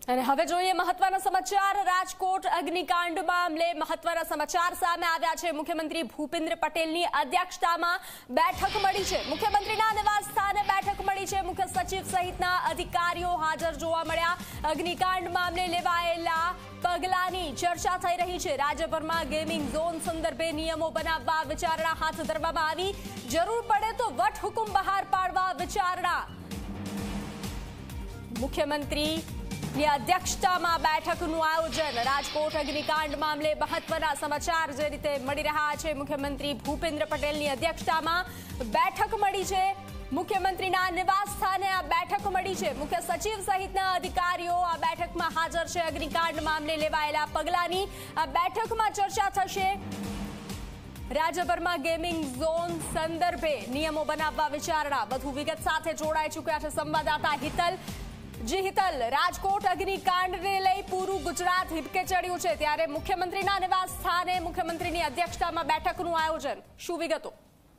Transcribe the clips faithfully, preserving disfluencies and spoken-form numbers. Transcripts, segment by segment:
અને હવે જોઈએ મહત્વના સમાચાર। રાજકોટ અગ્નિકાંડ મામલે મહત્વના સમાચાર સામે આવ્યા છે। મુખ્યમંત્રી ભૂપેન્દ્ર પટેલની અધ્યક્ષતામાં બેઠક મળી છે। મુખ્યમંત્રીના નિવાસ સ્થાને બેઠક મળી છે। મુખ્ય સચિવ સહિતના અધિકારીઓ હાજર જોવા મળ્યા। અગ્નિકાંડ મામલે લેવાયેલા પગલાંની ચર્ચા થઈ રહી છે। રાજ્યભરમાં ગેમિંગ ઝોન સંદર્ભે નિયમો બનાવવા વિચારણા હાથ ધરવામાં આવી। જરૂર પડે તો વટહુકમ બહાર પાડવા વિચારણા। મુખ્યમંત્રી ની અધ્યક્ષતામાં બેઠકનું આયોજન। રાજકોટ અગ્નિકાંડ મામલે મહત્વના સમાચાર જે રીતે મળી રહ્યા છે। મુખ્યમંત્રી ભૂપેન્દ્ર પટેલની અધ્યક્ષતામાં બેઠક મળી છે। મુખ્યમંત્રીના નિવાસ સ્થાને આ બેઠક મળી છે। મુખ્ય સચિવ સહિતના અધિકારીઓ આ બેઠકમાં હાજર છે। અગ્નિકાંડ મામલે લેવાયેલા પગલાંની આ બેઠકમાં ચર્ચા થશે। રાજ્યભરમાં ગેમિંગ ઝોન સંદર્ભે નિયમો બનાવવા વિચારણા। વધુ વિગત સાથે જોડાઈ ચૂક્યા છે સંવાદદાતા હિતલ। જી હિતલ, રાજકોટ અગ્નિકાંડને લઈ પૂરું ગુજરાત હિબકે ચડ્યું છે, ત્યારે મુખ્યમંત્રીના નિવાસ સ્થાને મુખ્યમંત્રીની અધ્યક્ષતામાં બેઠકનું આયોજન, શું વિગતો?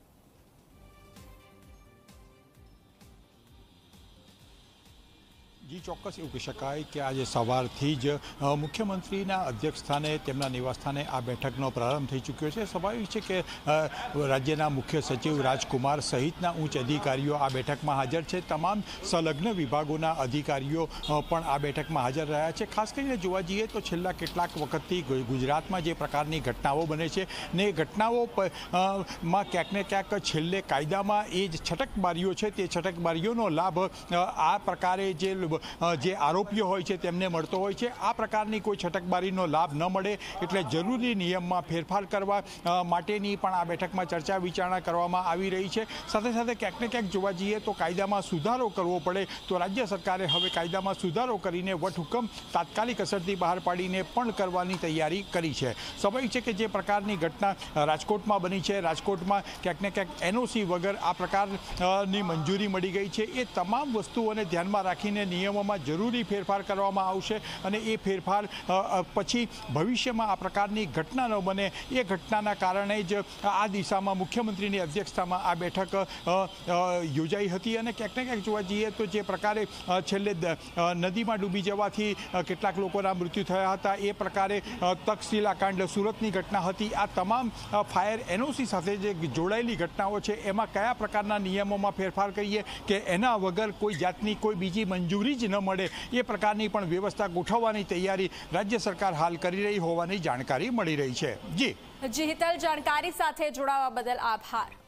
જી ચોક્કસ એવું કહી શકાય કે આજે સવારથી જ મુખ્યમંત્રીના અધ્યક્ષસ્થાને તેમના નિવાસસ્થાને આ બેઠકનો પ્રારંભ થઈ ચૂક્યો છે। સ્વાભાવિક છે કે રાજ્યના મુખ્ય સચિવ રાજકુમાર સહિતના ઉચ્ચ અધિકારીઓ આ બેઠકમાં હાજર છે। તમામ સંલગ્ન વિભાગોના અધિકારીઓ પણ આ બેઠકમાં હાજર રહ્યા છે। ખાસ કરીને જોવા જઈએ તો છેલ્લા કેટલાક વખતથી ગુજરાતમાં જે પ્રકારની ઘટનાઓ બને છે ને ઘટનાઓ માં ક્યાંક ને ક્યાંક છેલ્લે કાયદામાં એ જ છટકબારીઓ છે તે છટકબારીઓનો લાભ આ પ્રકારે જે જે આરોપીઓ હોય છે તેમને મળતો હોય છે। આ પ્રકારની કોઈ છટકબારીનો લાભ ન મળે એટલે જરૂરી નિયમમાં ફેરફાર કરવા માટેની પણ આ બેઠકમાં ચર્ચા વિચારણા કરવામાં આવી રહી છે। સાથે સાથે ક્યાંક ને ક્યાંક જોવા જઈએ તો કાયદામાં સુધારો કરવો પડે તો રાજ્ય સરકારે હવે કાયદામાં સુધારો કરીને વટહુકમ તાત્કાલિક અસરથી બહાર પાડીને પણ કરવાની તૈયારી કરી છે। સ્વાભાવિક છે કે જે પ્રકારની ઘટના રાજકોટમાં બની છે, રાજકોટમાં ક્યાંક ને ક્યાંક એનઓસી વગર આ પ્રકારની મંજૂરી મળી ગઈ છે, એ તમામ વસ્તુઓને ધ્યાનમાં રાખીને નિયમોમાં જરૂરી ફેરફાર કરવામાં આવશે અને એ ફેરફાર પછી ભવિષ્યમાં આ પ્રકારની ઘટના ન બને એ ઘટનાના કારણે જ આ દિશામાં મુખ્યમંત્રીની અધ્યક્ષતામાં આ બેઠક યોજાઈ હતી। અને ક્યાંક ને ક્યાંક જોવા જઈએ તો જે પ્રકારે છેલ્લે નદીમાં ડૂબી જવાથી કેટલાક લોકોના મૃત્યુ થયા હતા, એ પ્રકારે તક્ષશિલા કાંડ સુરતની ઘટના હતી, આ તમામ ફાયર એનઓસી સાથે જે જોડાયેલી ઘટનાઓ છે એમાં કયા પ્રકારના નિયમોમાં ફેરફાર કરીએ કે એના વગર કોઈ જાતની કોઈ બીજી મંજૂરી જ ન મળે એ પ્રકારની પણ વ્યવસ્થા ગોઠવવાની તૈયારી રાજ્ય સરકાર હાલ કરી રહી હોવાની જાણકારી મળી રહી છે। જી જી હિતલ, જાણકારી સાથે જોડાવા બદલ આભાર।